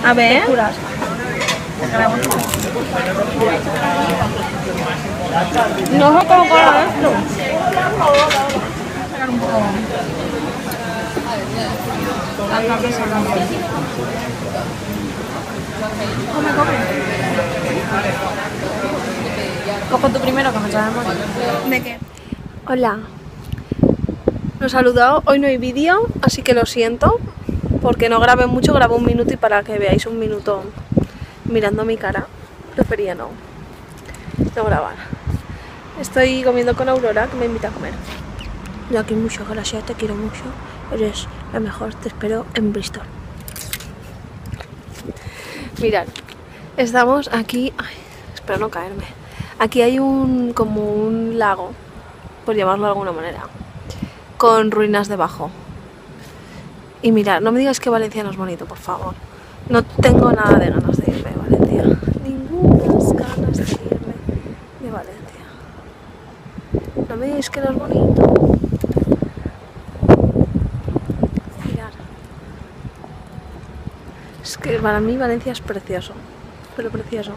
A ver. Texturas. No sé cómo colar esto. Sacar un poco. Come. Cojo tú primero que me sabe morir. ¿De qué? Hola. Nos he saludado. Hoy no hay vídeo, así que lo siento. Porque no grabé mucho, grabé un minuto y para que veáis un minuto mirando mi cara, prefería no grabar. Estoy comiendo con Aurora, que me invita a comer. Yo aquí mucho, gracias, te quiero mucho. Eres la mejor, te espero en Bristol. Mirad, estamos aquí... Ay, espero no caerme. Aquí hay como un lago, por llamarlo de alguna manera, con ruinas debajo. Y mirad, no me digáis que Valencia no es bonito, por favor. No tengo nada de ganas de irme de Valencia. Ninguna ganas de irme de Valencia. No me digáis que no es bonito. Mirad. Es que para mí Valencia es precioso. Pero precioso.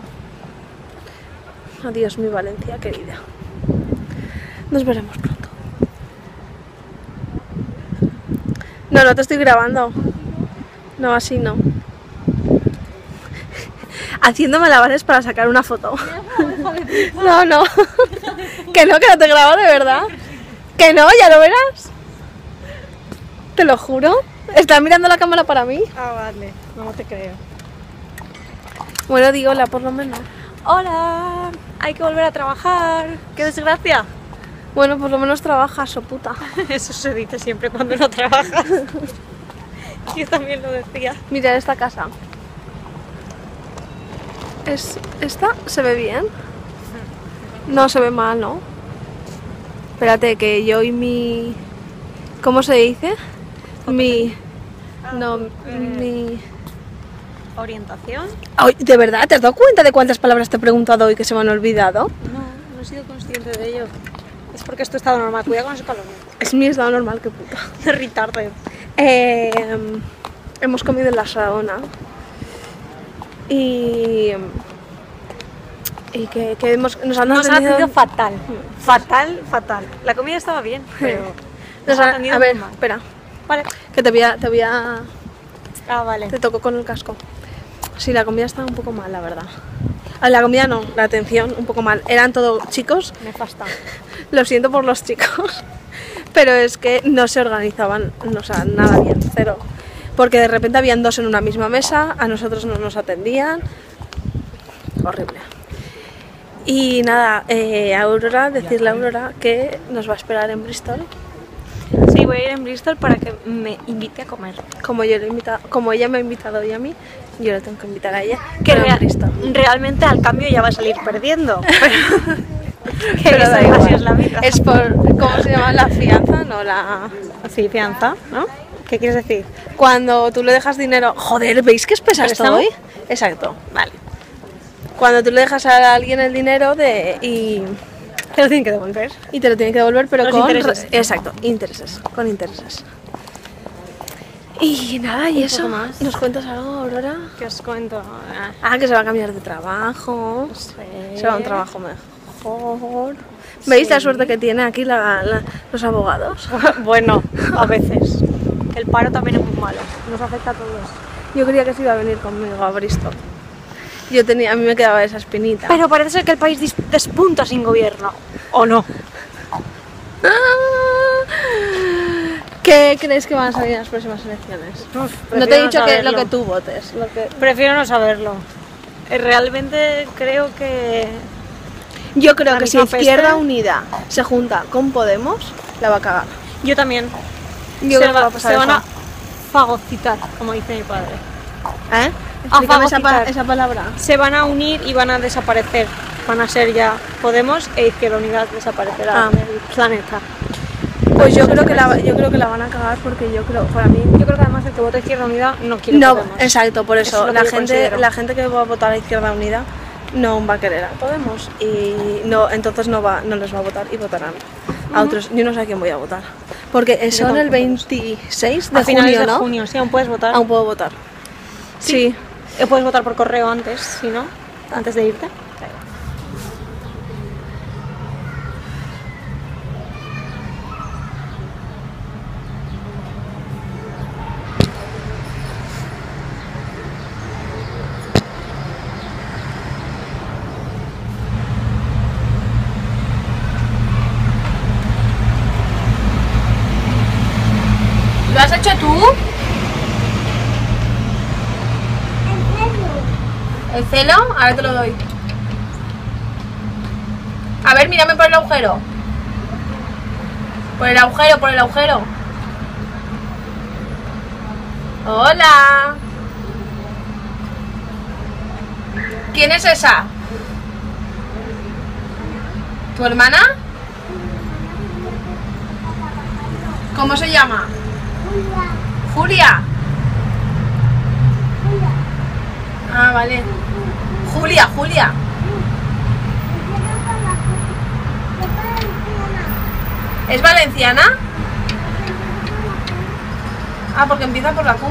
Adiós mi Valencia querida. Nos veremos pronto. No te estoy grabando. No, así no. Haciendo malabares para sacar una foto. No. Que no te grabo de verdad. Que no, ya lo verás. Te lo juro. ¿Estás mirando la cámara para mí? Ah, vale. No te creo. Bueno, digo hola por lo menos. Hola. Hay que volver a trabajar. ¡Qué desgracia! Bueno, por lo menos trabajas, oh puta. Eso se dice siempre cuando no trabajas. Yo también lo decía. Mirad esta casa. ¿Esta se ve bien? No se ve mal, ¿no? Espérate, que yo y mi... ¿Cómo se dice? Mi... ¿Orientación? Ay, ¿de verdad? ¿Te has dado cuenta de cuántas palabras te he preguntado hoy que se me han olvidado? No he sido consciente de ello. Es porque es tu estado normal. Cuidado con los escalones. Es mi estado normal, qué puta. Retarded. Hemos comido en la Saona. Y que nos han Nos ha atendido atendido fatal. Fatal. La comida estaba bien, pero nos ha atendido a ver, muy mal. espera, Vale. que te voy a... Ah, vale. Te toco con el casco. Sí, la comida estaba un poco mal, la verdad. La comida no, la atención un poco mal. Eran todos chicos. Nefasta. Lo siento por los chicos. Pero es que no se organizaban, o sea, nada bien, cero. Porque de repente habían dos en una misma mesa, a nosotros no nos atendían. Horrible. Y nada, decirle a Aurora que nos va a esperar en Bristol. Sí, voy a ir en Bristol para que me invite a comer. Como ella me ha invitado hoy a mí, yo le tengo que invitar a ella. Que en Bristol. realmente al cambio ya va a salir perdiendo. Pero da igual. Así es la vida. Es por, ¿cómo se llama? La fianza, no la... Sí, fianza, ¿no? ¿Qué quieres decir? Cuando tú le dejas dinero... Joder, ¿veis que es pesado esto hoy? Exacto. Vale. Cuando tú le dejas a alguien el dinero y Te lo tienen que devolver. te lo tiene que devolver, pero Los con... intereses. Exacto, intereses, con intereses. Y nada, y Un eso. poco más. ¿Nos cuentas algo, Aurora? ¿Qué os cuento? Que se va a cambiar de trabajo. Sí. Se va a un trabajo mejor. ¿Veis la suerte que tienen aquí los abogados? Bueno, a veces. El paro también es muy malo. Nos afecta a todos. Yo creía que se iba a venir conmigo a Bristol. A mí me quedaba esa espinita. Pero parece ser que el país despunta sin gobierno. ¿O no? ¿Qué crees que van a salir en las próximas elecciones? No te he dicho lo que tú votes. Prefiero no saberlo. Realmente creo que... Yo creo La que si misma Izquierda peste. Unida se junta con Podemos, la va a cagar. Yo también. Yo creo que va a pasar se van eso. a fagocitar, como dice mi padre. ¿Eh? Explícame fagocitar. esa palabra. Se van a unir y van a desaparecer. Van a ser ya Podemos e Izquierda Unida desaparecerá del planeta. Pues yo creo que la van a cagar porque para mí... Yo creo que además el que vota Izquierda Unida no quiere No, Podemos. exacto, por Eso eso. es lo que yo considero. La gente que va a votar a Izquierda Unida no va a querer a Podemos y entonces no les va a votar y votarán a otros. Yo no sé a quién voy a votar. Porque son el 26 de A finales junio, de ¿no? junio, sí, aún puedes votar. Aún puedo votar. Sí. Puedes votar por correo antes, si no, antes de irte. ¿Lo has hecho tú? ¿El celo? Ahora te lo doy. A ver, mírame por el agujero. Por el agujero, por el agujero. Hola. ¿Quién es esa? ¿Tu hermana? ¿Cómo se llama? Julia. Ah, vale. Julia, Julia. ¿Es valenciana? Ah, porque empieza por la Q.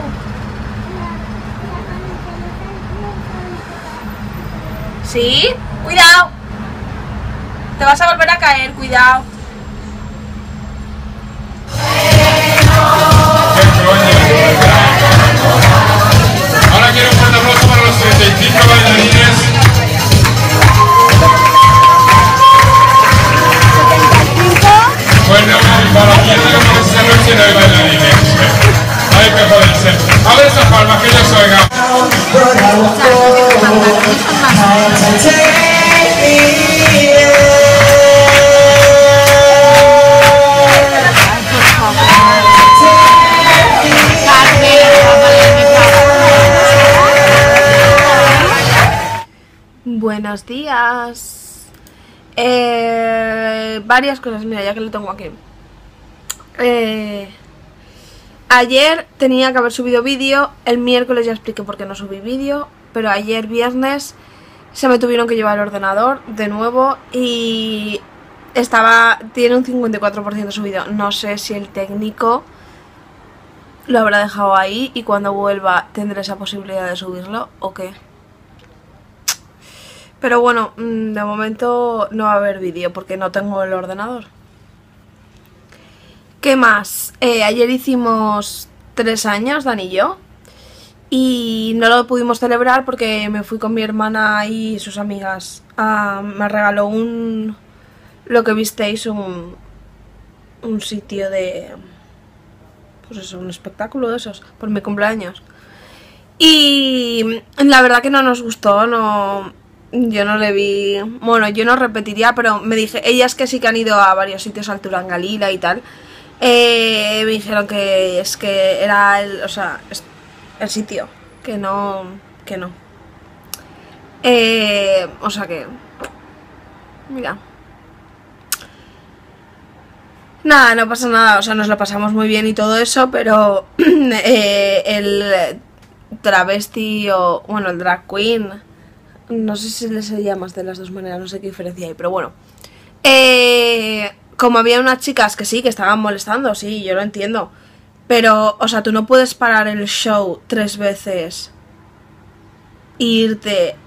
¿Sí? Cuidado. Te vas a volver a caer, cuidado. Ahora quiero un fuerte aplauso para los 35 bailarines. Bueno, para quien no esta noche no hay bailarines. Hay que joderse. A ver esas palmas que ellos oigan. Buenos días. Varias cosas, mira, ya que lo tengo aquí. Ayer tenía que haber subido vídeo, el miércoles ya expliqué por qué no subí vídeo, pero ayer viernes se me tuvieron que llevar el ordenador de nuevo y tiene un 54% subido. No sé si el técnico lo habrá dejado ahí y cuando vuelva tendré esa posibilidad de subirlo o qué. Pero bueno, de momento no va a haber vídeo porque no tengo el ordenador. ¿Qué más? Ayer hicimos 3 años, Dani y yo, y no lo pudimos celebrar porque me fui con mi hermana y sus amigas. Me regaló lo que visteis, un sitio de... pues eso, un espectáculo de esos, por mi cumpleaños. Y la verdad que no nos gustó, yo no le vi... Bueno, yo no repetiría, pero me dije... Ellas que sí que han ido a varios sitios, al Turangalila y tal, me dijeron que es que era el sitio, que no... o sea que... Mira. Nada, no pasa nada, o sea, nos lo pasamos muy bien y todo eso, pero el travesti o... bueno, el drag queen... no sé si les llamas de las dos maneras, no sé qué diferencia hay, pero bueno. Como había unas chicas que sí, que estaban molestando, sí, yo lo entiendo. Pero, o sea, tú no puedes parar el show 3 veces e irte,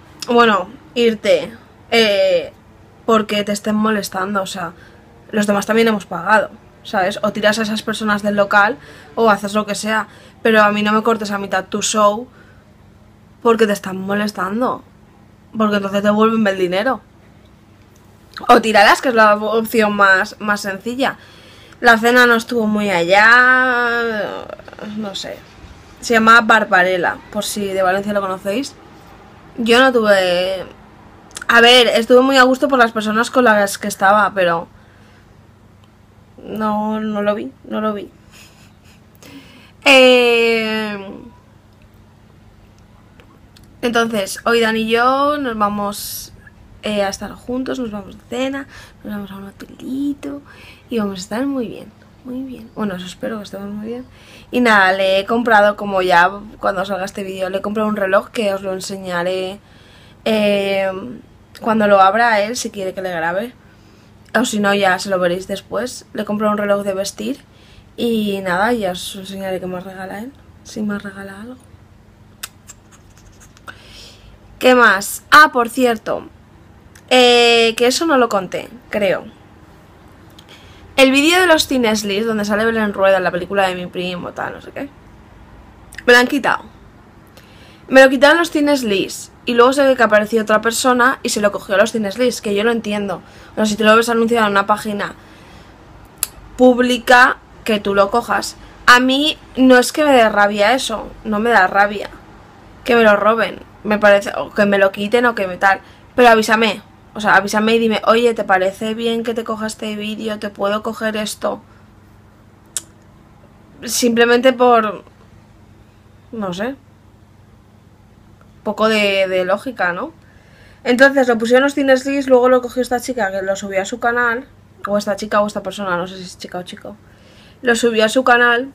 porque te estén molestando, o sea, los demás también hemos pagado, ¿sabes? O tiras a esas personas del local o haces lo que sea, pero a mí no me cortes a mitad tu show porque te están molestando. Porque entonces te devuelven el dinero. O tiralas, que es la opción más sencilla. La cena no estuvo muy allá. No sé. Se llama Barbarella, por si de Valencia lo conocéis. Yo no tuve... A ver, estuve muy a gusto por las personas con las que estaba, pero... No lo vi. Entonces, hoy Dan y yo nos vamos a estar juntos, nos vamos de cena, nos vamos a un hotelito y vamos a estar muy bien, muy bien. Bueno, eso espero que estemos muy bien. Y nada, le he comprado, como ya cuando salga este vídeo, le he comprado un reloj que os lo enseñaré cuando lo abra a él, si quiere que le grabe. O si no, ya se lo veréis después. Le he comprado un reloj de vestir y nada, ya os enseñaré qué me regala él, si me regala algo. ¿Qué más? Ah, por cierto, que eso no lo conté, creo. El vídeo de los Cines List, donde sale Belén Rueda en la película de mi primo, tal, no sé qué, me lo han quitado. Me lo quitaron los Cines List. Y luego se ve que apareció otra persona y se lo cogió a los Cines List, que yo lo entiendo. O sea, si tú lo ves anunciado en una página pública, que tú lo cojas. A mí no es que me dé rabia eso, no me da rabia que me lo roben, me parece, o que me lo quiten o que me tal. Pero avísame, o sea, avísame y dime, oye, ¿te parece bien que te coja este vídeo? ¿Te puedo coger esto? Simplemente por... no sé... poco de lógica, ¿no? Entonces lo pusieron los Cines List, luego lo cogió esta chica que lo subió a su canal, o esta chica o esta persona, no sé si es chica o chico, lo subió a su canal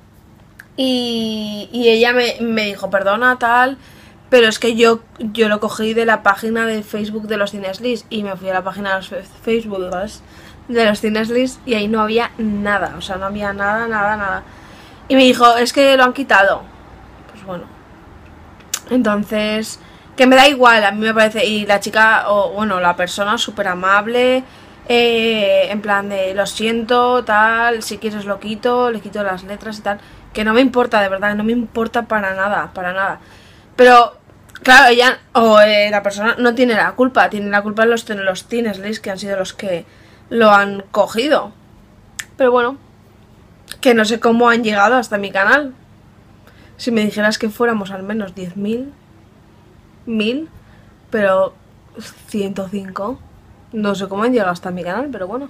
y ella me dijo, perdona, tal, pero es que yo lo cogí de la página de Facebook de los Cines List y me fui a la página de los Facebook de los Cines List y ahí no había nada, o sea, no había nada. Y me dijo, es que lo han quitado. Pues bueno. Entonces, que me da igual, a mí me parece, y la chica, o bueno, la persona súper amable, en plan de lo siento, tal, si quieres lo quito, le quito las letras y tal, que no me importa, de verdad, no me importa para nada, pero, claro, ella, la persona no tiene la culpa, tiene la culpa los Cines List, que han sido los que lo han cogido, pero bueno, que no sé cómo han llegado hasta mi canal. Si me dijeras que fuéramos al menos 10.000, 1000, pero 105, no sé cómo han llegado hasta mi canal, pero bueno.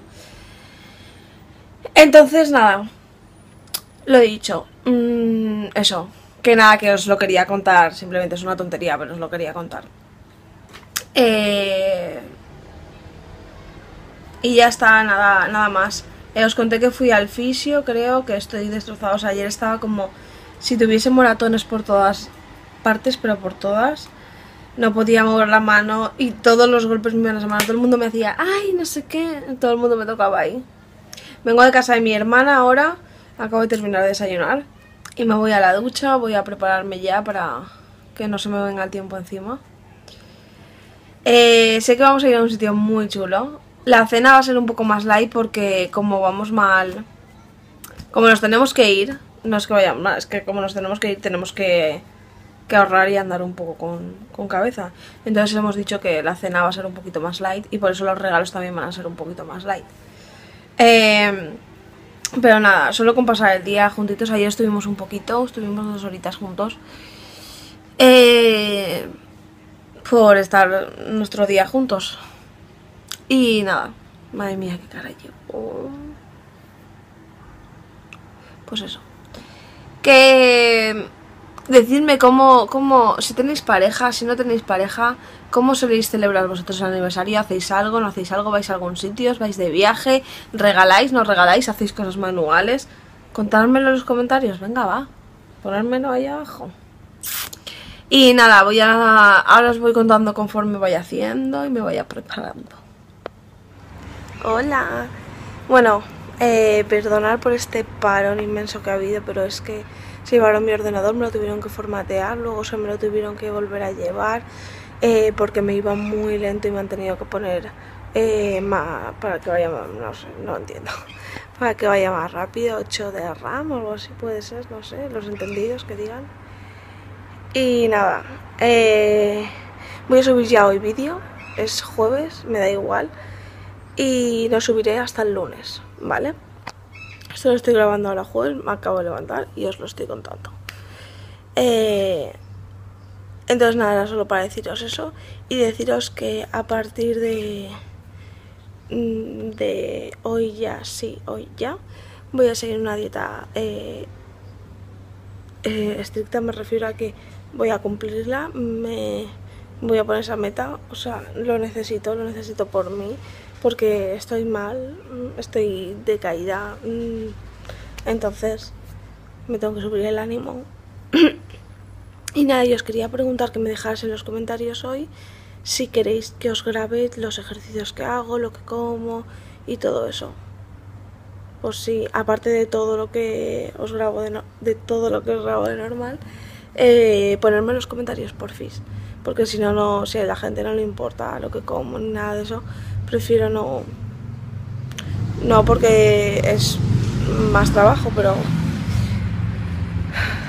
Entonces nada, lo he dicho, eso, que nada, que os lo quería contar, simplemente es una tontería, pero os lo quería contar. Y ya está, nada más. Os conté que fui al fisio, creo que estoy destrozada, o sea, ayer estaba como... si tuviese moratones por todas partes, pero por todas, no podía mover la mano y todos los golpes me iban a la mano, todo el mundo me hacía, ay, no sé qué, todo el mundo me tocaba ahí. Vengo de casa de mi hermana ahora, acabo de terminar de desayunar y me voy a la ducha, voy a prepararme ya para que no se me venga el tiempo encima. Sé que vamos a ir a un sitio muy chulo. La cena va a ser un poco más light porque como vamos mal, como nos tenemos que ir, no es que vayamos mal, es que como nos tenemos que ir tenemos que ahorrar y andar un poco con cabeza. Entonces hemos dicho que la cena va a ser un poquito más light y por eso los regalos también van a ser un poquito más light. Pero nada, solo con pasar el día juntitos. Ayer estuvimos 2 horitas juntos, por estar nuestro día juntos. Y nada, madre mía, qué cara llevo. Pues eso. Que decidme cómo, si tenéis pareja, si no tenéis pareja, cómo soléis celebrar vosotros el aniversario. ¿Hacéis algo? ¿No hacéis algo? ¿Vais a algún sitio? ¿Os vais de viaje? ¿Regaláis? ¿No regaláis? ¿Hacéis cosas manuales? Contádmelo en los comentarios, venga, va, ponérmelo ahí abajo. Y nada, ahora os voy contando conforme vaya haciendo y me vaya preparando. Hola. Bueno, perdonad por este parón inmenso que ha habido, pero es que se llevaron mi ordenador, me lo tuvieron que formatear, luego se me lo tuvieron que volver a llevar, porque me iba muy lento y me han tenido que poner para que vaya más, no sé, no entiendo, para que vaya más rápido, 8 de RAM o algo así puede ser, no sé, los entendidos que digan. Y nada, voy a subir ya hoy vídeo, es jueves, me da igual, y lo subiré hasta el lunes, ¿vale? Esto lo estoy grabando ahora jueves, me acabo de levantar y os lo estoy contando. Entonces nada, era solo para deciros eso y deciros que a partir de hoy ya, sí, hoy ya, voy a seguir una dieta estricta, me refiero a que voy a cumplirla, me voy a poner esa meta, o sea, lo necesito por mí, porque estoy mal, estoy decaída, entonces me tengo que subir el ánimo. Y nada, yo os quería preguntar que me dejarais en los comentarios hoy si queréis que os grabe los ejercicios que hago, lo que como y todo eso. Pues sí, aparte de todo lo que os grabo de todo lo que os grabo de normal, ponerme en los comentarios, porfis. Porque si no, si a la gente no le importa lo que como ni nada de eso, prefiero no. No, porque es más trabajo, pero...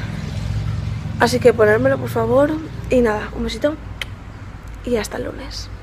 Así que ponérmelo, por favor. Y nada, un besito. Y hasta el lunes.